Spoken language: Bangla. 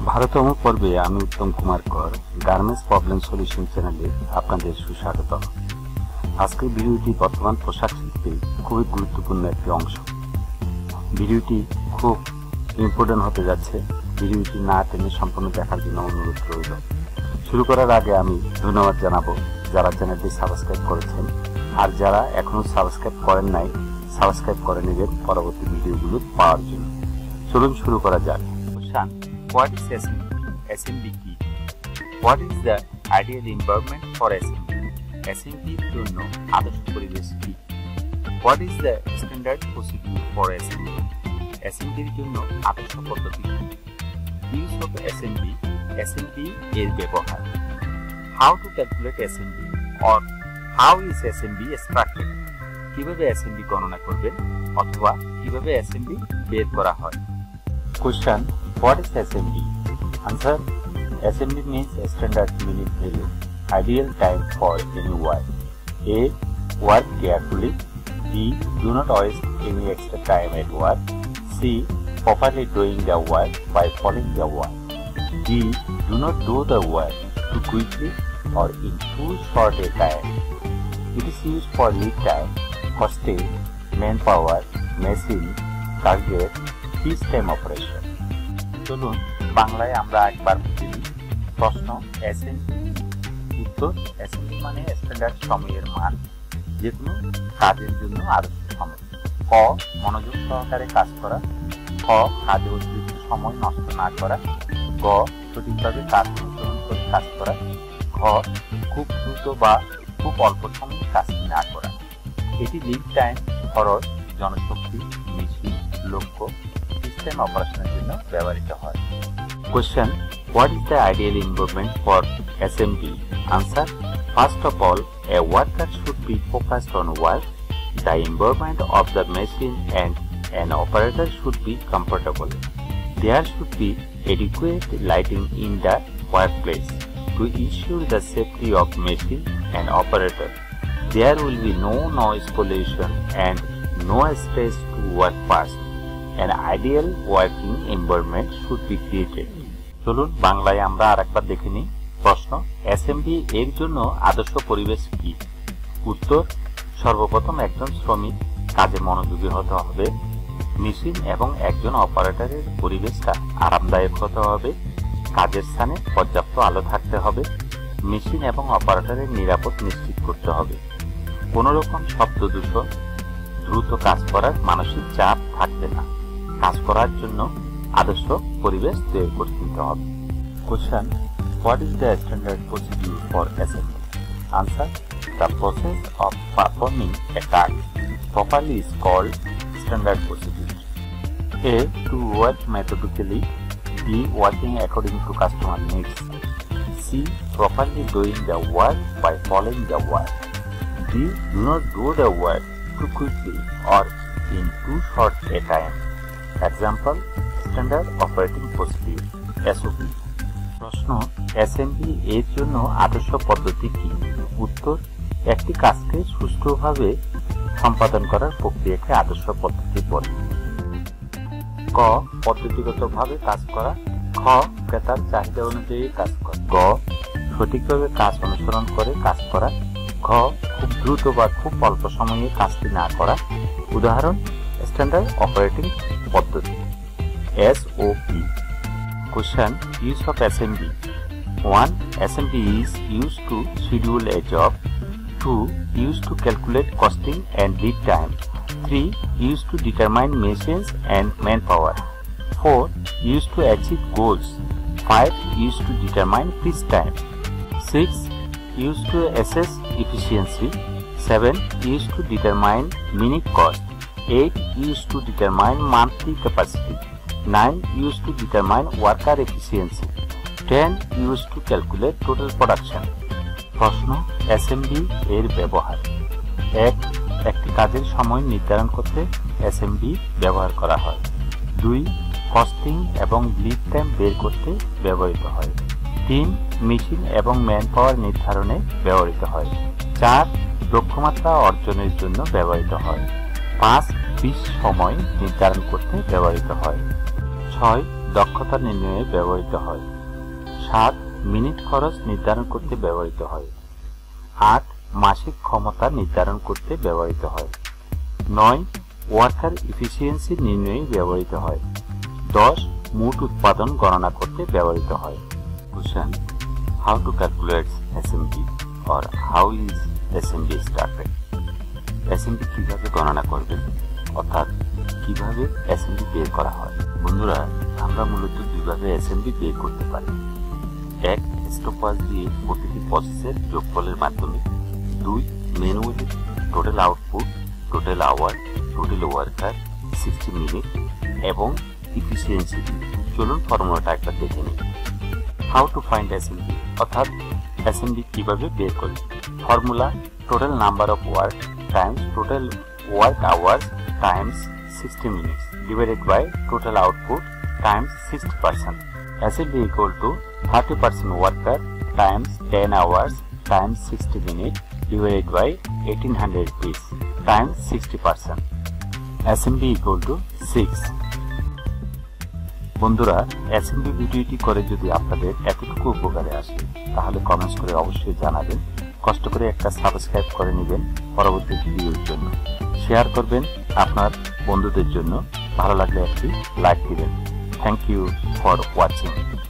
12তম পর্বে আমি উত্তম কুমার কর গার্মেন্টস প্রবলেম সলিউশন চ্যানেলে আপনাদের সুস্বাগত। আজকের ভিডিওটি বর্তমান পোশাক শিল্পে খুবই গুরুত্বপূর্ণ একটি অংশ। ভিডিওটি খুব ইম্পর্টেন্ট হতে যাচ্ছে। ভিডিওটি না টেনে সম্পূর্ণ দেখার জন্য অনুরোধ রইল। শুরু করার আগে আমি ধন্যবাদ জানাবো যারা চ্যানেলটি সাবস্ক্রাইব করেছেন, আর যারা এখনো সাবস্ক্রাইব করেন নাই সাবস্ক্রাইব করে নেবেন পরবর্তী ভিডিওগুলো পাওয়ার জন্য। চলুন শুরু করা যাক। What is SMV? SMV কি? What is the ideal environment for SMV? SMV এর জন্য আদর্শ পরিবেশ কি? What is the standard procedure for SMV? SMV এর জন্য আদর্শ পদ্ধতি কি? Use of SMV. SMV এর ব্যবহার। How to calculate SMV or how is SMV extracted? কিভাবে SMV গণনা করবেন অথবা কিভাবে SMV বের করা হয়? Question: What is SMV? Answer: SMV means standard minute value, ideal time for any work. A. Work carefully. B. Do not waste any extra time at work. C. Properly doing the work by following the work. D. Do not do the work too quickly or in too short a time. It is used for lead time, costing, manpower, machine, target, piece time operation. চলুন বাংলায় আমরা একবার বুঝে নিই। প্রশ্ন: এসএমভি। উত্তর: এসএমভি মানে স্ট্যান্ডার্ড সময়ের মান, যে কোনো কাজের জন্য আদর্শ সময়। ক. মনোযোগ সহকারে কাজ করা। খ. কাজে অতিরিক্ত সময় নষ্ট না করা। গ. সঠিকভাবে কাজ অনুসরণ করে কাজ করা। ঘ. খুব দ্রুত বা খুব অল্প সময়ে কাজটি না করা। এটি লিড টাইম, খরচ, জনশক্তি, মেশিন, লক্ষ্য, সিস্টেম অপারেশনের জন্য ব্যবহৃত হয়। Question: What is the ideal environment for SMV? Answer: First of all, a worker should be focused on work. The environment of the machine and an operator should be comfortable. There should be adequate lighting in the workplace to ensure the safety of machine and operator. There will be no noise pollution and no stress to work fast. An ideal working environment should be created. চলুন বাংলায় আমরা আরেকবার দেখে নিই। প্রশ্ন: এসএমভি এর জন্য আদর্শ পরিবেশ কি? উত্তর: সর্বপ্রথম একজন শ্রমিক কাজে মনোযোগী হতে হবে। মেশিন এবং একজন অপারেটরের পরিবেশটা আরামদায়ক হতে হবে। কাজের স্থানে পর্যাপ্ত আলো থাকতে হবে। মেশিন এবং অপারেটরের নিরাপদ নিশ্চিত করতে হবে। কোনো রকম শব্দ দূষণ, দ্রুত কাজ করার মানসিক চাপ থাকবে না। কাজ করার জন্য আদর্শ পরিবেশ তৈরি করে দিতে হবে। Question: What is the standard procedure for SMV? Answer: The process of performing a task properly is called standard procedure. A. To work methodically. B. Working according to customer needs. C. Properly doing the work by following the work. D. Do not do the work too quickly or in too short a time. Example: Standard Operating Procedure (SOP). প্রশ্ন: এসএমভি এর জন্য আদর্শ পদ্ধতি কি? উত্তর: একটি কাজকে সুষ্ঠুভাবে সম্পাদন করার প্রক্রিয়াকে আদর্শ পদ্ধতি বলে। ক. পদ্ধতিগতভাবে কাজ করা। খ. ক্রেতার চাহিদা অনুযায়ী কাজ করা। গ. সঠিকভাবে কাজ অনুসরণ করে কাজ করা। ঘ. খুব দ্রুত বা খুব অল্প সময়ে কাজটি না করা। উদাহরণ: স্ট্যান্ডার্ড অপারেটিং পদ্ধতি SOP. Question: Use of SMV. 1. SMV is used to schedule a job. 2. Used to calculate costing and lead time. 3. Used to determine machines and manpower. 4. Used to achieve goals. 5. Used to determine piece time. 6. Used to assess efficiency. 7. Used to determine minute cost. 8. Used to determine monthly capacity. 9. Used to determine worker efficiency. 10. Used to calculate total production. প্রশ্ন: এসএমভি এর ব্যবহার। 1. একটি কাজের সময় নির্ধারণ করতে এসএমভি ব্যবহার করা হয়। 2. কস্টিং এবং লিড টাইম বের করতে ব্যবহৃত হয়। 3. মেশিন এবং ম্যান পাওয়ার নির্ধারণে ব্যবহৃত হয়। 4. লক্ষ্যমাত্রা অর্জনের জন্য ব্যবহৃত হয়। 5. পিস সময় নির্ধারণ করতে ব্যবহৃত হয়। 6. দক্ষতা নির্ণয়ে ব্যবহৃত হয়। 7 মিনিট খরচ নির্ধারণ করতে ব্যবহৃত হয়। 8 মাসিক ক্ষমতা নির্ধারণ করতে ব্যবহৃত হয়। 9 ওয়ার্কার এফিসিয়েন্সি নির্ণয়ে ব্যবহৃত হয়। 10 মোট উৎপাদন গণনা করতে ব্যবহৃত হয়। Question: How to calculate SMV or how is SMV started? SMV কিভাবে গণনা করবেন অর্থাৎ কিভাবে SMV বের করা হয়? বন্ধুরা, আমরা মূলত দুইভাবে SMV বের করতে পারি। এক, স্টপওয়াচ দিয়ে প্রতিটি প্রসেসের যোগফলের মাধ্যমে। 2, manually total output, total hour, total worker, 60 minute এবং এফিসিয়েন্সি দিয়ে। চলুন ফর্মুলাটা একবার দেখে নিই। হাউ টু ফাইন্ড SMV অর্থাৎ SMV কিভাবে বের করি? Formula: total number of work times total work hours times 60 minutes divided by total output times 60%. SMV equal to 30% worker times 10 hours times 60 minutes divided by 1800 rupees times 60%. SMV equal to 6. বন্ধুরা, SMV ভিডিওটি করে যদি আপনাদের এতটুকু উপকারে আসে তাহলে কমেন্টস করে অবশ্যই জানাবেন। কষ্ট করে একটা সাবস্ক্রাইব করে নেবেন পরবর্তী ভিডিওর জন্য। শেয়ার করবেন আপনার বন্ধুদের জন্য। ভালো লাগলে একটি লাইক দিবেন। Thank you for watching.